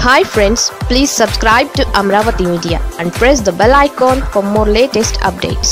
Hi friends, please subscribe to Amaravathi Media and press the bell icon for more latest updates.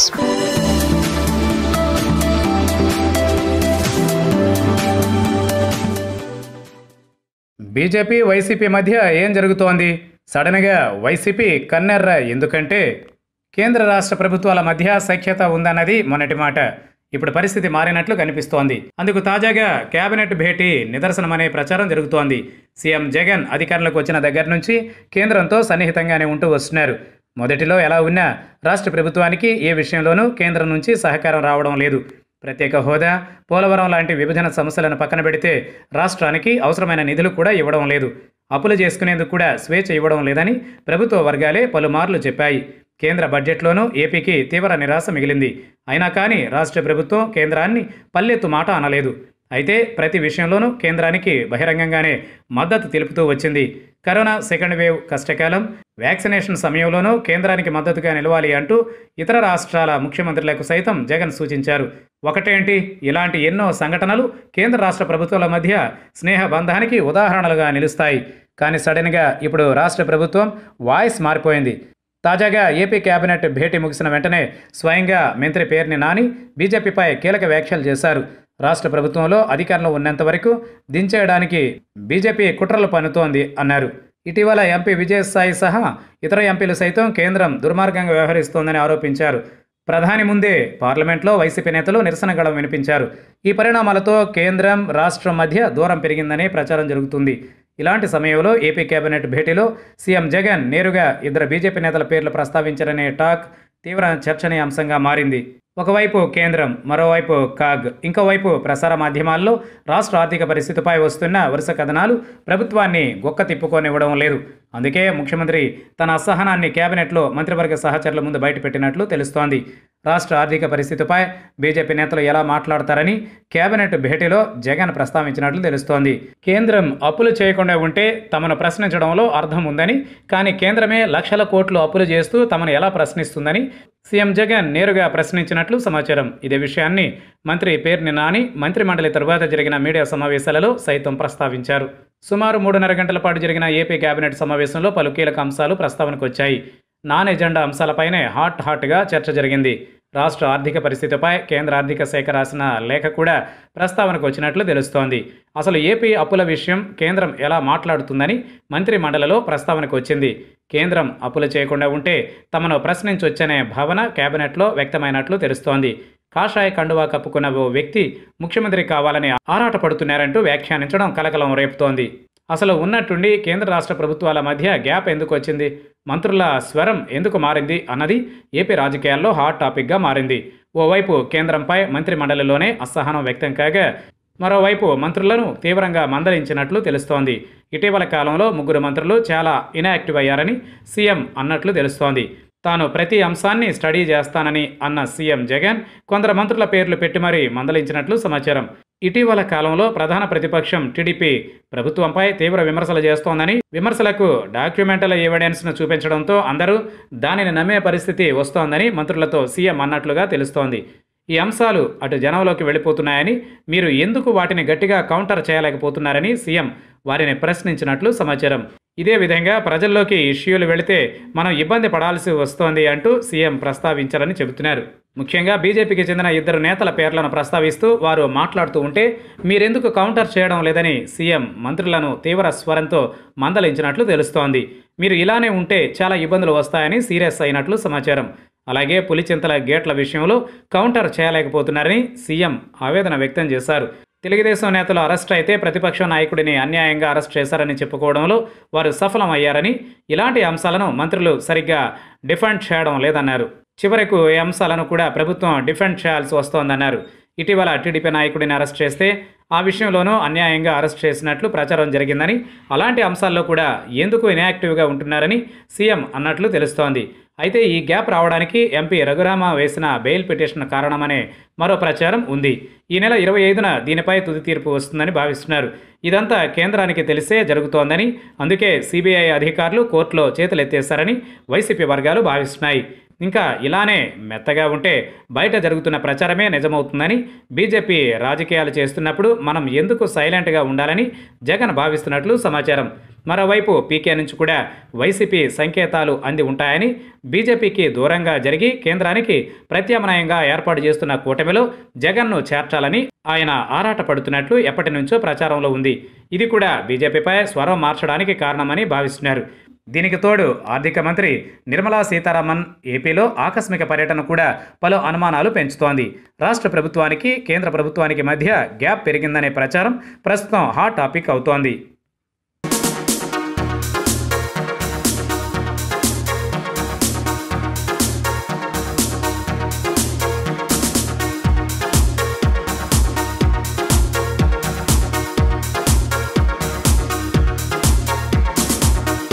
BJP YCP మధ్య ఏం జరుగుతోంది? సడన్గా YCP కన్నెర్ర ఎందుకంటే కేంద్ర రాష్ట్ర ప్రభుత్వాల మధ్య సఖ్యత ఉందన్నది మొన్నటి మాట. ఇప్పుడు పరిస్థితి మారినట్లు కనిపిస్తోంది. అందుకు తాజాగా కేబినెట్ భేటీ నిదర్శనమనే ప్రచారం జరుగుతోంది. సీఎం జగన్ అధికారంలోకి వచ్చిన దగ్గర నుంచి కేంద్రంతో సన్నిహితంగానే ఉంటూ వస్తున్నారు. మొదటిలో ఎలా ఉన్నా రాష్ట్ర ప్రభుత్వానికి ఏ విషయంలోనూ కేంద్రం నుంచి సహకారం రావడం లేదు. ప్రత్యేక హోదా, పోలవరం లాంటి విభజన సమస్యలను పక్కన పెడితే రాష్ట్రానికి అవసరమైన నిధులు కూడా ఇవ్వడం లేదు. అప్పులు చేసుకునేందుకు కూడా స్వేచ్ఛ ఇవ్వడం లేదని ప్రభుత్వ వర్గాలే పలుమార్లు చెప్పాయి. కేంద్ర బడ్జెట్లోనూ ఏపీకి తీవ్ర నిరాశ మిగిలింది. అయినా కానీ రాష్ట్ర ప్రభుత్వం కేంద్రాన్ని పల్లెత్తు మాట అనలేదు. అయితే ప్రతి విషయంలోనూ కేంద్రానికి బహిరంగంగానే మద్దతు తెలుపుతూ వచ్చింది. కరోనా సెకండ్ వేవ్ కష్టకాలం, వ్యాక్సినేషన్ సమయంలోనూ కేంద్రానికి మద్దతుగా నిలవాలి అంటూ ఇతర రాష్ట్రాల ముఖ్యమంత్రులకు సైతం జగన్ సూచించారు. ఒకటేంటి, ఇలాంటి ఎన్నో సంఘటనలు కేంద్ర రాష్ట్ర ప్రభుత్వాల మధ్య స్నేహ బంధానికి ఉదాహరణలుగా నిలుస్తాయి. కానీ సడన్గా ఇప్పుడు రాష్ట్ర ప్రభుత్వం వాయిస్ మారిపోయింది. తాజాగా ఏపీ కేబినెట్ భేటీ ముగిసిన వెంటనే స్వయంగా మంత్రి పేర్ని నాని బీజేపీపై కీలక వ్యాఖ్యలు చేశారు. రాష్ట్ర ప్రభుత్వంలో అధికారంలో ఉన్నంత వరకు దించేయడానికి బీజేపీ కుట్రలు పన్నుతోంది అన్నారు. ఇటీవల ఎంపీ విజయసాయి సహా ఇతర ఎంపీలు సైతం కేంద్రం దుర్మార్గంగా వ్యవహరిస్తోందని ఆరోపించారు. ప్రధాని ముందే పార్లమెంట్లో వైసీపీ నేతలు నిరసన గళం వినిపించారు. ఈ పరిణామాలతో కేంద్రం రాష్ట్రం మధ్య దూరం పెరిగిందనే ప్రచారం జరుగుతుంది. ఇలాంటి సమయంలో ఏపీ కేబినెట్ భేటీలో సీఎం జగన్ నేరుగా ఇద్దరు బీజేపీ నేతల పేర్లు ప్రస్తావించారనే టాక్ తీవ్ర చర్చనీయాంశంగా మారింది. ఒకవైపు కేంద్రం, మరోవైపు కాగ్, ఇంకోవైపు ప్రసార మాధ్యమాల్లో రాష్ట్ర ఆర్థిక పరిస్థితిపై వస్తున్న వరుస కథనాలు ప్రభుత్వాన్ని గొక్క తిప్పుకోనివ్వడం లేదు. అందుకే ముఖ్యమంత్రి తన అసహనాన్ని కేబినెట్లో మంత్రివర్గ సహచరుల ముందు బయటపెట్టినట్లు తెలుస్తోంది. రాష్ట్ర ఆర్థిక పరిస్థితిపై బీజేపీ నేతలు ఎలా మాట్లాడతారని కేబినెట్ భేటీలో జగన్ ప్రస్తావించినట్లు తెలుస్తోంది. కేంద్రం అప్పులు చేయకుండా ఉంటే తమను ప్రశ్నించడంలో అర్థం ఉందని, కానీ కేంద్రమే లక్షల కోట్లు అప్పులు చేస్తూ తమను ఎలా ప్రశ్నిస్తుందని సీఎం జగన్ నేరుగా ప్రశ్నించినట్లు సమాచారం. ఇదే విషయాన్ని మంత్రి పేర్ని నాని మంత్రిమండలి తరువాత జరిగిన మీడియా సమావేశాలలో సైతం ప్రస్తావించారు. సుమారు 3.5 గంటల పాటు జరిగిన ఏపీ కేబినెట్ సమావేశంలో పలు కీలక అంశాలు ప్రస్తావనకు వచ్చాయి. నాన్ ఎజెండా అంశాలపైనే హాట్గా చర్చ జరిగింది. రాష్ట్ర ఆర్థిక పరిస్థితిపై కేంద్ర ఆర్థిక శాఖ రాసిన లేఖ కూడా ప్రస్తావనకు వచ్చినట్లు తెలుస్తోంది. అసలు ఏపీ అప్పుల విషయం కేంద్రం ఎలా మాట్లాడుతుందని మంత్రి మండలిలో ప్రస్తావనకు వచ్చింది. కేంద్రం అప్పులు చేయకుండా ఉంటే తమను ప్రశ్నించొచ్చనే భావన కేబినెట్లో వ్యక్తమైనట్లు తెలుస్తోంది. కాషాయ కండువా కప్పుకున్న ఓ వ్యక్తి ముఖ్యమంత్రి కావాలని ఆరాటపడుతున్నారంటూ వ్యాఖ్యానించడం కలకలం రేపుతోంది. అసలు ఉన్నట్టుండి కేంద్ర రాష్ట్ర ప్రభుత్వాల మధ్య గ్యాప్ ఎందుకు వచ్చింది, మంత్రుల స్వరం ఎందుకు మారింది అన్నది ఏపీ రాజకీయాల్లో హాట్ టాపిక్గా మారింది. ఓవైపు కేంద్రంపై మంత్రి మండలిలోనే అసహనం వ్యక్తం కాగా, మరోవైపు మంత్రులను తీవ్రంగా మందలించినట్లు తెలుస్తోంది. ఇటీవల కాలంలో 3 మంత్రులు చాలా ఇన్యాక్టివ్ అయ్యారని సీఎం అన్నట్లు తెలుస్తోంది. తాను ప్రతి అంశాన్ని స్టడీ చేస్తానని అన్న సీఎం జగన్ కొందరు మంత్రుల పేర్లు పెట్టి మరీ మందలించినట్లు సమాచారం. ఇటీవల కాలంలో ప్రధాన ప్రతిపక్షం టీడీపీ ప్రభుత్వంపై తీవ్ర విమర్శలు చేస్తోందని, విమర్శలకు డాక్యుమెంటల్ ఎవిడెన్స్ను చూపించడంతో అందరూ దానిని నమ్మే పరిస్థితి వస్తోందని మంత్రులతో సీఎం అన్నట్లుగా తెలుస్తోంది. ఈ అంశాలు అటు జనంలోకి వెళ్ళిపోతున్నాయని, మీరు ఎందుకు వాటిని గట్టిగా కౌంటర్ చేయలేకపోతున్నారని సీఎం వారిని ప్రశ్నించినట్లు సమాచారం. ఇదే విధంగా ప్రజల్లోకి ఇష్యూలు వెళితే మనం ఇబ్బంది పడాల్సి వస్తోంది అంటూ సీఎం ప్రస్తావించారని చెబుతున్నారు. ముఖ్యంగా బీజేపీకి చెందిన 2 నేతల పేర్లను ప్రస్తావిస్తూ వారు మాట్లాడుతూ ఉంటే మీరెందుకు కౌంటర్ చేయడం లేదని సీఎం మంత్రులను తీవ్ర స్వరంతో మందలించినట్లు తెలుస్తోంది. మీరు ఇలానే ఉంటే చాలా ఇబ్బందులు వస్తాయని సీరియస్ అయినట్లు సమాచారం. అలాగే పులిచింతల గేట్ల విషయంలో కౌంటర్ చేయలేకపోతున్నారని సీఎం ఆవేదన వ్యక్తం చేశారు. తెలుగుదేశం నేతలు అరెస్ట్ అయితే ప్రతిపక్ష నాయకుడిని అన్యాయంగా అరెస్ట్ చేశారని చెప్పుకోవడంలో వారు సఫలమయ్యారని, ఇలాంటి అంశాలను మంత్రులు సరిగ్గా డిఫెండ్ చేయడం లేదన్నారు. చివరకు ఈ అంశాలను కూడా ప్రభుత్వం డిఫెండ్ చేయాల్సి వస్తోందన్నారు. ఇటీవల టీడీపీ నాయకుడిని అరెస్ట్ చేస్తే ఆ విషయంలోనూ అన్యాయంగా అరెస్ట్ చేసినట్లు ప్రచారం జరిగిందని, అలాంటి అంశాల్లో కూడా ఎందుకు ఇన్యాక్టివ్గా ఉంటున్నారని సీఎం అన్నట్లు తెలుస్తోంది. అయితే ఈ గ్యాప్ రావడానికి ఎంపీ రఘురామ వేసిన బెయిల్ పిటిషన్ కారణమనే మరో ప్రచారం ఉంది. ఈ నెల 25న దీనిపై తుది తీర్పు వస్తుందని భావిస్తున్నారు. ఇదంతా కేంద్రానికి తెలిసే జరుగుతోందని, అందుకే సిబిఐ అధికారులు కోర్టులో చేతులెత్తేశారని వైసీపీ వర్గాలు భావిస్తున్నాయి. ఇంకా ఇలానే మెత్తగా ఉంటే బయట జరుగుతున్న ప్రచారమే నిజమవుతుందని, బీజేపీ రాజకీయాలు చేస్తున్నప్పుడు మనం ఎందుకు సైలెంట్గా ఉండాలని జగన్ భావిస్తున్నట్లు సమాచారం. మరోవైపు పీకే నుంచి కూడా వైసీపీ సంకేతాలు అంది ఉంటాయని, బీజేపీకి దూరంగా జరిగి కేంద్రానికి ప్రత్యామ్నాయంగా ఏర్పాటు చేస్తున్న కూటమిలో జగన్ను చేర్చాలని ఆయన ఆరాటపడుతున్నట్లు ఎప్పటి నుంచో ప్రచారంలో ఉంది. ఇది కూడా బీజేపీపై స్వరం మార్చడానికి కారణమని భావిస్తున్నారు. దీనికి తోడు ఆర్థిక మంత్రి నిర్మలా సీతారామన్ ఏపీలో ఆకస్మిక పర్యటన కూడా పలు అనుమానాలు పెంచుతోంది. రాష్ట్ర ప్రభుత్వానికి కేంద్ర ప్రభుత్వానికి మధ్య గ్యాప్ పెరిగిందనే ప్రచారం ప్రస్తుతం హాట్ టాపిక్ అవుతోంది.